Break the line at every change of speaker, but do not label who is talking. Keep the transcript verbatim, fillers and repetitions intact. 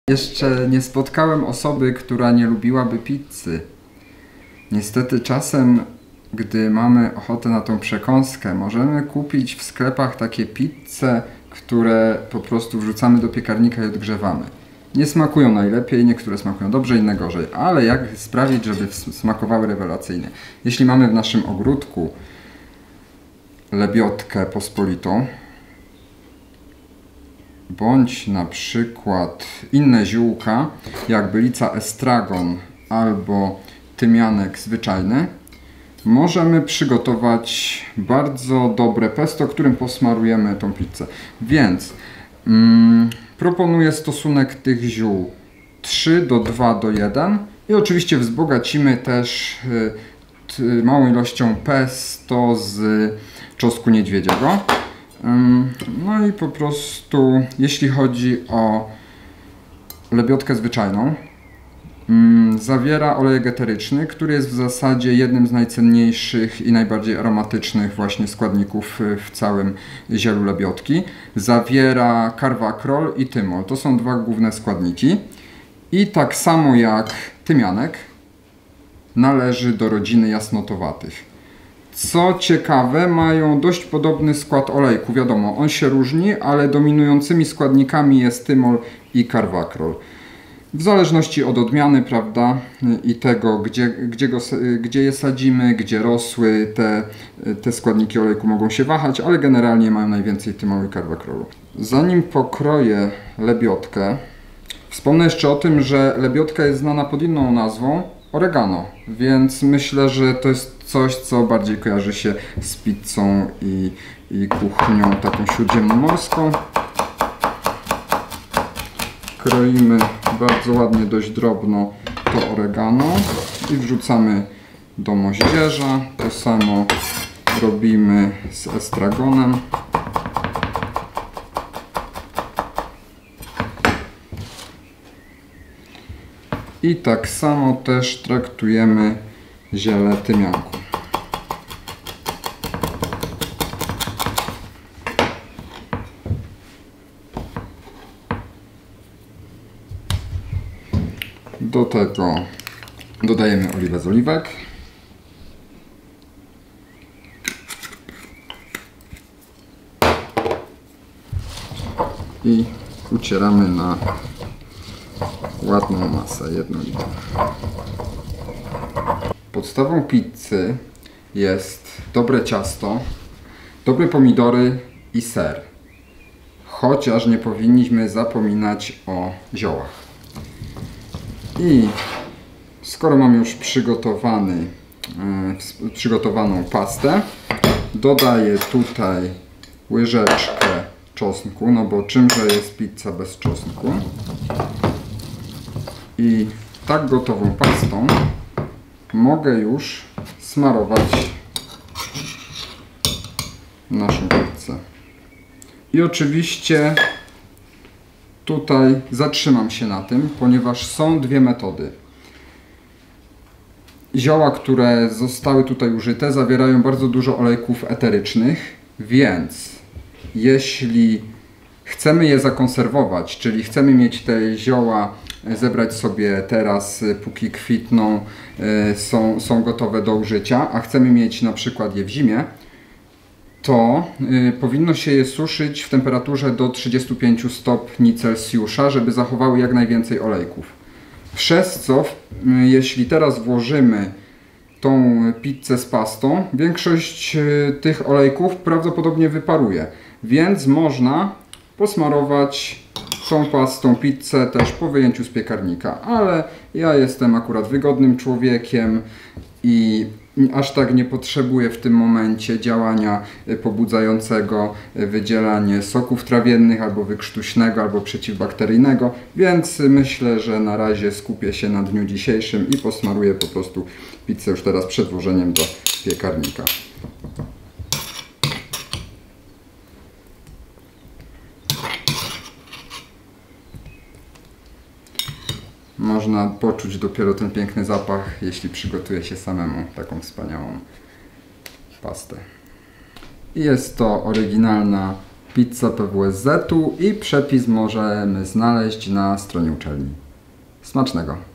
Jeszcze nie spotkałem osoby, która nie lubiłaby pizzy. Niestety czasem, gdy mamy ochotę na tą przekąskę, możemy kupić w sklepach takie pizze, które po prostu wrzucamy do piekarnika i odgrzewamy. Nie smakują najlepiej, niektóre smakują dobrze, inne gorzej, ale jak sprawić, żeby smakowały rewelacyjnie? Jeśli mamy w naszym ogródku lebiotkę pospolitą, bądź na przykład inne ziółka, jak bylica estragon albo tymianek zwyczajny, możemy przygotować bardzo dobre pesto, którym posmarujemy tą pizzę. Więc mm, proponuję stosunek tych ziół trzy do dwa do jeden i oczywiście wzbogacimy też y, małą ilością pesto z czosnku niedźwiedziego. No i po prostu, jeśli chodzi o lebiotkę zwyczajną, zawiera olejek eteryczny, który jest w zasadzie jednym z najcenniejszych i najbardziej aromatycznych właśnie składników w całym zielu lebiotki. Zawiera karwakrol i tymol. To są dwa główne składniki. I tak samo jak tymianek, należy do rodziny jasnotowatych. Co ciekawe, mają dość podobny skład olejku. Wiadomo, on się różni, ale dominującymi składnikami jest tymol i karwakrol. W zależności od odmiany, prawda, i tego, gdzie, gdzie, go, gdzie je sadzimy, gdzie rosły, te, te składniki olejku mogą się wahać, ale generalnie mają najwięcej tymolu i karwakrolu. Zanim pokroję lebiotkę, wspomnę jeszcze o tym, że lebiotka jest znana pod inną nazwą, oregano, więc myślę, że to jest coś, co bardziej kojarzy się z pizzą i, i kuchnią taką śródziemnomorską. Kroimy bardzo ładnie, dość drobno to oregano i wrzucamy do moździerza. To samo robimy z estragonem. I tak samo też traktujemy ziele tymianku. Do tego dodajemy oliwę z oliwek. I ucieramy na ładną masę jednolitą. Podstawą pizzy jest dobre ciasto, dobre pomidory i ser. Chociaż nie powinniśmy zapominać o ziołach. I skoro mamy już przygotowany, yy, przygotowaną pastę, dodaję tutaj łyżeczkę czosnku, no bo czymże jest pizza bez czosnku. I tak gotową pastą mogę już smarować naszą pizzę. I oczywiście tutaj zatrzymam się na tym, ponieważ są dwie metody. Zioła, które zostały tutaj użyte, zawierają bardzo dużo olejków eterycznych, więc jeśli chcemy je zakonserwować, czyli chcemy mieć te zioła, zebrać sobie teraz, póki kwitną, są, są gotowe do użycia, a chcemy mieć na przykład je w zimie, to y, powinno się je suszyć w temperaturze do trzydziestu pięciu stopni Celsjusza, żeby zachowały jak najwięcej olejków. Przez co, y, jeśli teraz włożymy tą pizzę z pastą, większość y, tych olejków prawdopodobnie wyparuje, więc można posmarować tą pastą pizzę też po wyjęciu z piekarnika, ale ja jestem akurat wygodnym człowiekiem i aż tak nie potrzebuję w tym momencie działania pobudzającego wydzielanie soków trawiennych, albo wykrztuśnego, albo przeciwbakteryjnego, więc myślę, że na razie skupię się na dniu dzisiejszym i posmaruję po prostu pizzę już teraz przed włożeniem do piekarnika. Można poczuć dopiero ten piękny zapach, jeśli przygotuje się samemu taką wspaniałą pastę. I jest to oryginalna Pizza P W S Z-u i przepis możemy znaleźć na stronie uczelni. Smacznego!